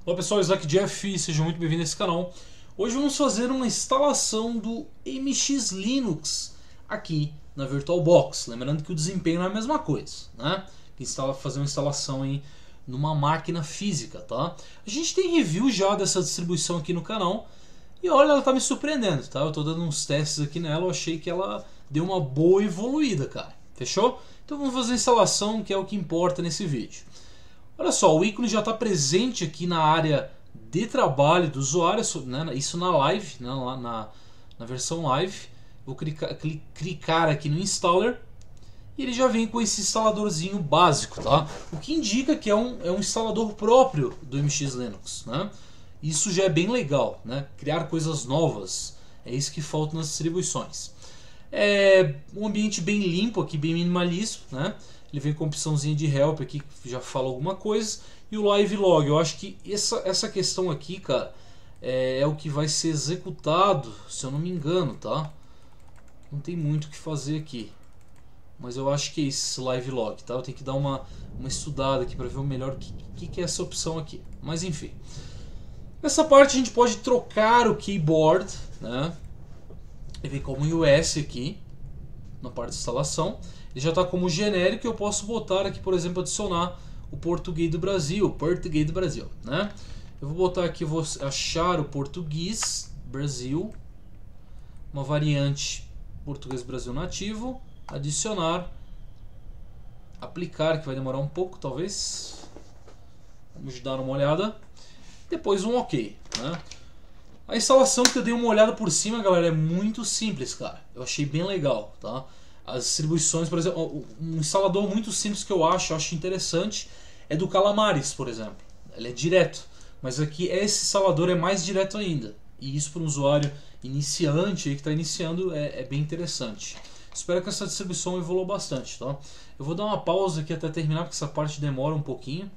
Olá pessoal, Isaac Jeff, sejam muito bem-vindos a esse canal. Hoje vamos fazer uma instalação do MX Linux aqui na VirtualBox. Lembrando que o desempenho não é a mesma coisa, né? Fazer uma instalação numa máquina física, tá? A gente tem review já dessa distribuição aqui no canal e olha, ela tá me surpreendendo, tá? Eu tô dando uns testes aqui nela, eu achei que ela deu uma boa evoluída, cara. Fechou? Então vamos fazer a instalação, que é o que importa nesse vídeo. Olha só, o ícone já está presente aqui na área de trabalho do usuário, né, isso na live, né, lá na versão live. Vou clicar aqui no installer e ele já vem com esse instaladorzinho básico, tá? O que indica que é um instalador próprio do MX Linux, né? Isso já é bem legal, né? Criar coisas novas, é isso que falta nas distribuições. É um ambiente bem limpo aqui, bem minimalista, né? Ele vem com a opçãozinha de help aqui que já fala alguma coisa. E o live log, eu acho que essa questão aqui, cara, é o que vai ser executado, se eu não me engano, tá? Não tem muito o que fazer aqui, mas eu acho que é esse live log, tá? Eu tenho que dar uma estudada aqui para ver o melhor o que é essa opção aqui. Mas enfim, nessa parte a gente pode trocar o keyboard, né? Ele vem como US aqui na parte de instalação. Ele já está como genérico e eu posso botar aqui, por exemplo, adicionar o português do Brasil, né? Eu vou botar aqui, vou achar o português Brasil, uma variante português Brasil nativo, adicionar, aplicar, que vai demorar um pouco talvez. Vamos dar uma olhada. Depois um OK, né? A instalação que eu dei uma olhada por cima, galera, é muito simples, cara. Eu achei bem legal, tá? As distribuições, por exemplo, um instalador muito simples que eu acho interessante é do Calamares, por exemplo. Ele é direto, mas aqui esse instalador é mais direto ainda. E isso para um usuário iniciante aí que está iniciando é bem interessante. Espero que essa distribuição evolua bastante, tá? Eu vou dar uma pausa aqui até terminar, porque essa parte demora um pouquinho.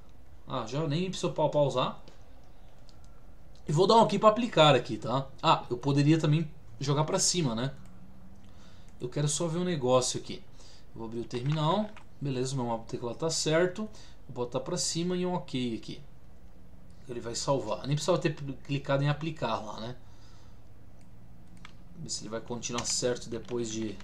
Já nem precisa pausar. E vou dar um OK para aplicar aqui, tá? Eu poderia também jogar para cima, né? Eu quero só ver um negócio aqui. Eu vou abrir o terminal. Beleza, o meu teclado está certo. Vou botar para cima e um OK aqui. Ele vai salvar. Nem precisava ter clicado em aplicar lá, né? Ver se ele vai continuar certo depois de...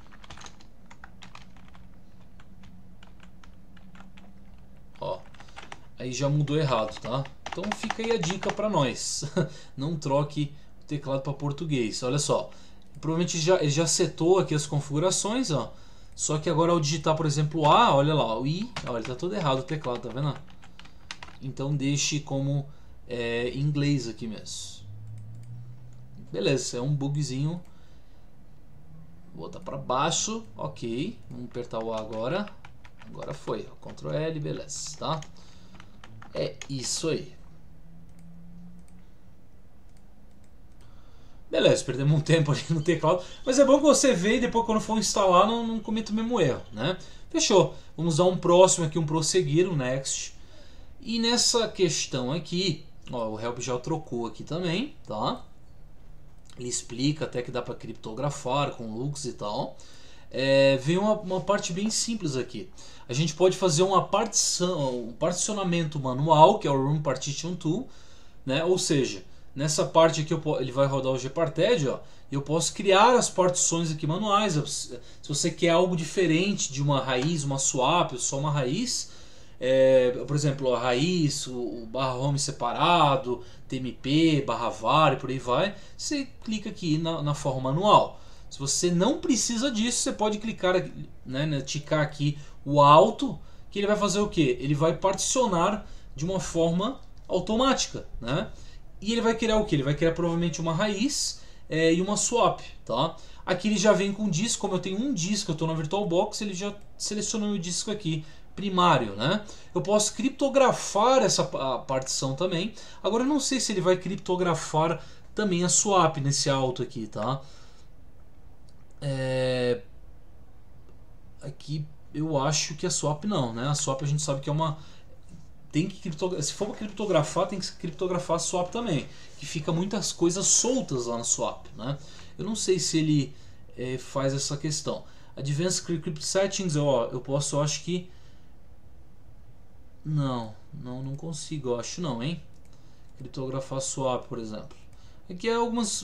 Ó, aí já mudou errado, tá? Então fica aí a dica para nós. Não troque o teclado para português. Olha só. Provavelmente ele já setou aqui as configurações, ó. Só que agora ao digitar, por exemplo, o A, olha lá, o I, olha, tá todo errado o teclado, tá vendo? Então deixe como em inglês aqui mesmo. Beleza, é um bugzinho. Vou botar para baixo, OK. Vamos apertar o A agora. Agora foi, ó, Ctrl L, beleza, tá? É isso aí. Beleza, perdemos um tempo ali no teclado, mas é bom que você vê e depois quando for instalar não cometa o mesmo erro, né? Fechou. Vamos dar um próximo aqui, um prosseguir, um next. E nessa questão aqui, ó, o help já trocou aqui também, tá? Ele explica até que dá para criptografar com lux e tal. Vem uma parte bem simples aqui. A gente pode fazer uma partição, um particionamento manual, que é o Room Partition Tool, né? Ou seja, nessa parte aqui ele vai rodar o Gparted, ó, e eu posso criar as partições aqui manuais. Se você quer algo diferente de uma raiz, uma swap, só uma raiz, por exemplo, a raiz, o /home separado, tmp, /var e por aí vai, você clica aqui na forma manual. Se você não precisa disso, você pode clicar, né, ticar aqui o alto, que ele vai fazer o que? Ele vai particionar de uma forma automática, né? E ele vai criar o que? Ele vai criar provavelmente uma raiz e uma swap, tá? Aqui ele já vem com disco, como eu tenho um disco, eu estou na VirtualBox, ele já selecionou o disco aqui primário, né? Eu posso criptografar essa partição também. Agora eu não sei se ele vai criptografar também a swap nesse alto aqui, tá? Aqui eu acho que a swap não, né? A swap a gente sabe que é uma... se for para criptografar, tem que criptografar a swap também, que fica muitas coisas soltas lá na swap, né? Eu não sei se ele faz essa questão. Advanced Crypt Settings, eu posso, eu acho que... Não consigo, eu acho não, hein? criptografar swap, por exemplo. Aqui é algumas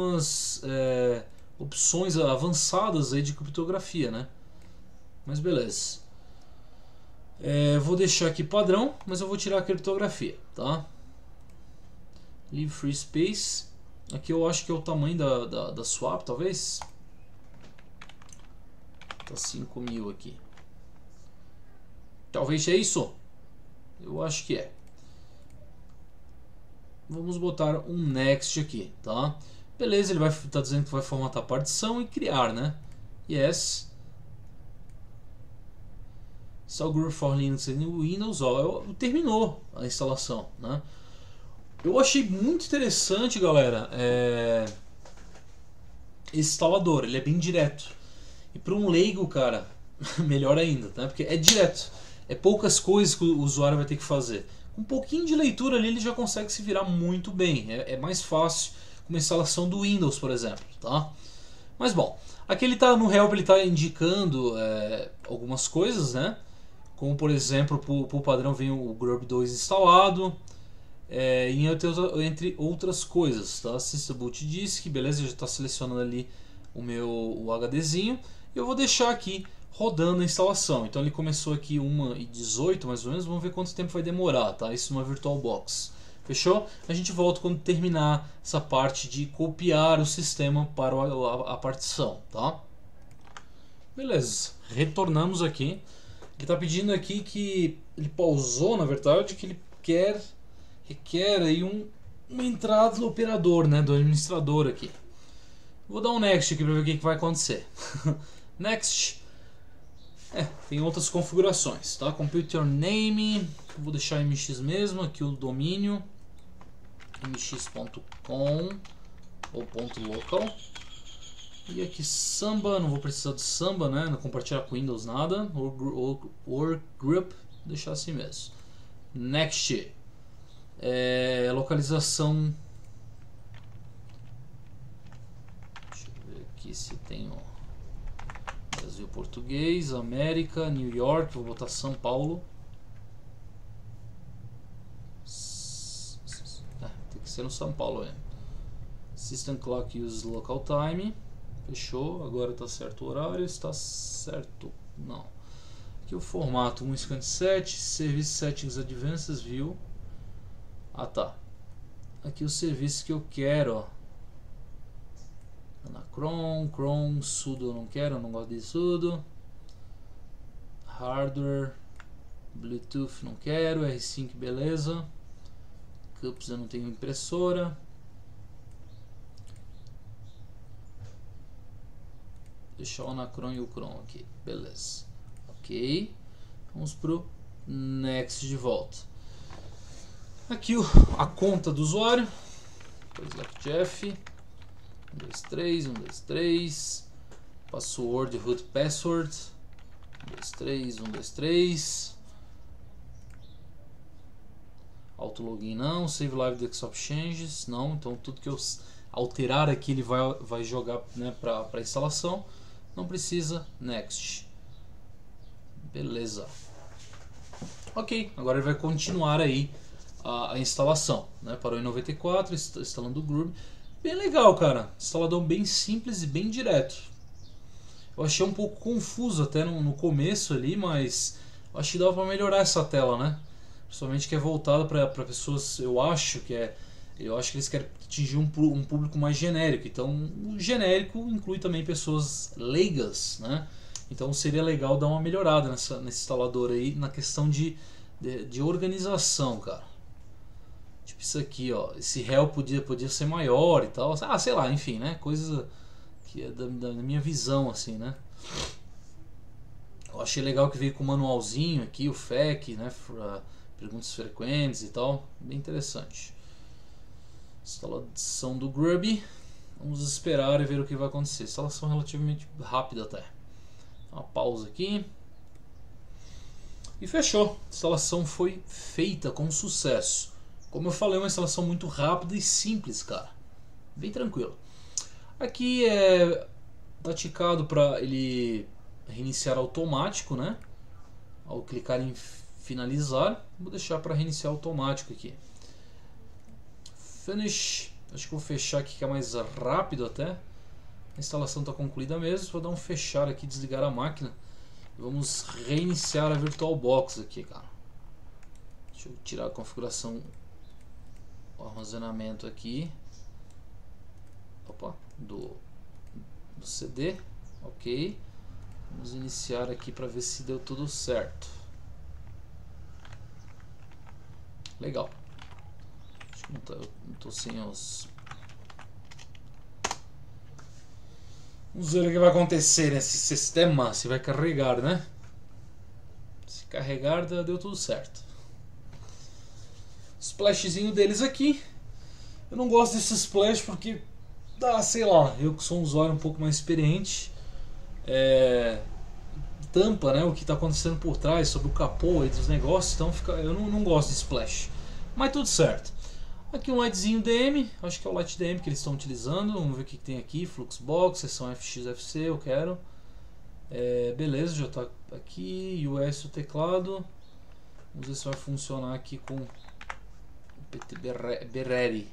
opções avançadas aí de criptografia, né? Mas beleza. Vou deixar aqui padrão, mas eu vou tirar a criptografia, tá? Leave free space. Aqui eu acho que é o tamanho da swap, talvez. Tá 5.000 aqui. Talvez é isso. Eu acho que é. Vamos botar um next aqui, tá? Beleza, ele vai estar dizendo que vai formatar a partição e criar, né? Yes. Install Groove for Linux e Windows. Ó, terminou a instalação, né? Eu achei muito interessante, galera, esse instalador. Ele é bem direto. E para um leigo, cara, melhor ainda, tá? Porque é direto. É poucas coisas que o usuário vai ter que fazer. Com um pouquinho de leitura ali, ele já consegue se virar muito bem. É mais fácil que uma instalação do Windows, por exemplo, tá? Mas bom, aqui ele tá no help, ele está indicando algumas coisas, né? Como por exemplo, por padrão vem o Grub 2 instalado, entre outras coisas, tá? System Boot Disk, beleza? Já está selecionando ali o HDzinho. E eu vou deixar aqui rodando a instalação. Então ele começou aqui 1h18 mais ou menos. Vamos ver quanto tempo vai demorar, tá? Isso numa VirtualBox. Fechou? A gente volta quando terminar essa parte de copiar o sistema para a partição, tá? Beleza. Retornamos aqui. Ele está pedindo aqui que ele pausou, na verdade, que ele requer aí uma entrada do operador, né, do administrador aqui. Vou dar um next aqui para ver o que vai acontecer. Next. Tem outras configurações, tá? Computer name, vou deixar mx mesmo, aqui o domínio mx.com ou .local. E aqui Samba, não vou precisar de Samba, né? Não compartilhar com Windows nada. Or group, deixar assim mesmo. Next. Localização. Deixa eu ver aqui se tem Brasil, português, América, New York, vou botar São Paulo. Tem que ser no São Paulo mesmo. System Clock Use Local Time. Fechou, agora está certo o horário, está certo, não. Aqui o formato 1.57, Service Settings Advanced View. Tá. Aqui o serviço que eu quero, ó. Chrome, sudo eu não quero, eu não gosto de sudo. Hardware, Bluetooth não quero, R5 beleza. Cups eu não tenho impressora. Deixar o Anacron e o Chrome aqui, beleza. Ok, vamos pro Next de volta. Aqui a conta do usuário, Jeff. 123, 123, password, root password, 123, 123, auto login não, save live desktop changes não, então tudo que eu alterar aqui ele vai jogar, né, para instalação, não precisa. Next, beleza. Ok, agora ele vai continuar aí a instalação, né? Parou em 94, instalando o Groove. Bem legal, cara. Instalador bem simples e bem direto. Eu achei um pouco confuso até no começo ali, mas acho que dava para melhorar essa tela, né? Principalmente que é voltada para pessoas, eu acho que eles querem atingir um público mais genérico. Então, o genérico inclui também pessoas leigas, né? Então seria legal dar uma melhorada nesse instalador aí na questão de organização, cara. Tipo isso aqui, ó, esse help podia ser maior e tal, sei lá, enfim, né, coisa que é da minha visão, assim, né. Eu achei legal que veio com o manualzinho aqui, o FAQ, né, perguntas frequentes e tal, bem interessante. Instalação do Grub, vamos esperar e ver o que vai acontecer. Instalação relativamente rápida até. Uma pausa aqui. E fechou, a instalação foi feita com sucesso. Como eu falei, é uma instalação muito rápida e simples, cara. Bem tranquilo. Aqui tá ticado para ele reiniciar automático, né? Ao clicar em finalizar, vou deixar para reiniciar automático aqui. Finish. Acho que vou fechar aqui que é mais rápido até. A instalação está concluída mesmo. Vou dar um fechar aqui, desligar a máquina. E vamos reiniciar a VirtualBox aqui, cara. Deixa eu tirar a configuração, o armazenamento aqui. Opa, do CD. Ok. Vamos iniciar aqui para ver se deu tudo certo. Legal. Acho que eu não tô sem os... Vamos ver o que vai acontecer nesse sistema. Se vai carregar, né? Se carregar, deu tudo certo. Splashzinho deles aqui. Eu não gosto desse splash porque dá, sei lá, eu que sou um usuário um pouco mais experiente, tampa, né, o que está acontecendo por trás, sobre o capô e dos negócios, então eu não gosto de splash. Mas tudo certo. Aqui um lightzinho DM, acho que é o light DM que eles estão utilizando. Vamos ver o que tem aqui. Fluxbox, seção FXFC, eu quero. Beleza, já está aqui. US o teclado. Vamos ver se vai funcionar aqui com o PT Bereri.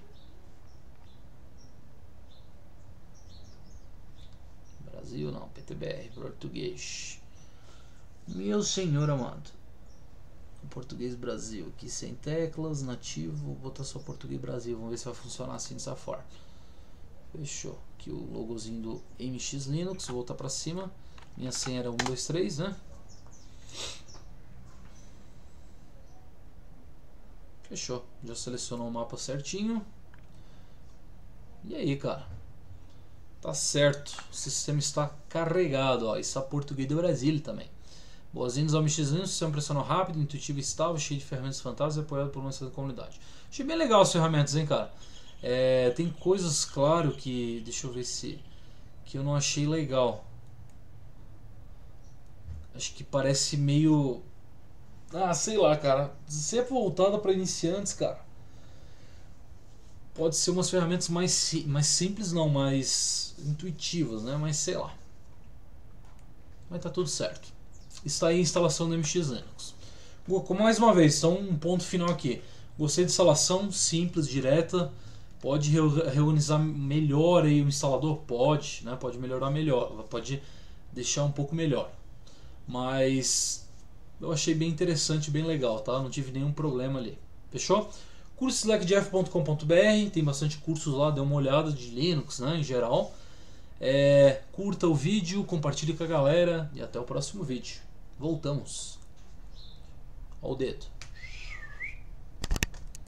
Brasil não, PTBR, português. Meu senhor amado. Português Brasil, aqui sem teclas, nativo, vou botar só português Brasil, vamos ver se vai funcionar assim dessa forma. Fechou. Aqui o logozinho do MX Linux, vou voltar para cima. Minha senha era 123, né? Fechou. Já selecionou o mapa certinho. E aí, cara? Tá certo. O sistema está carregado, ó. Isso é português do Brasil também. Boas-vindas ao MX Linux, sistema impressional rápido, intuitivo e estável, cheio de ferramentas fantásticas e apoiado por uma excelente comunidade. Achei bem legal as ferramentas, hein, cara? Tem coisas, claro, que... Deixa eu ver se... Que eu não achei legal. Acho que parece meio... sei lá, cara. Se é voltada para iniciantes, cara, pode ser umas ferramentas mais simples, não, mais intuitivas, né? Mas sei lá. Mas tá tudo certo. Está aí a instalação do MX Linux. Mais uma vez, então um ponto final aqui. Gostei de instalação simples, direta. Pode reorganizar melhor aí o instalador? Pode, né? Pode melhorar melhor, pode deixar um pouco melhor. Mas eu achei bem interessante, bem legal, tá? Não tive nenhum problema ali. Fechou? curso.slackjeff.com.br, tem bastante cursos lá, dê uma olhada de Linux, né, em geral. Curta o vídeo, compartilhe com a galera e até o próximo vídeo. Voltamos ao dedo.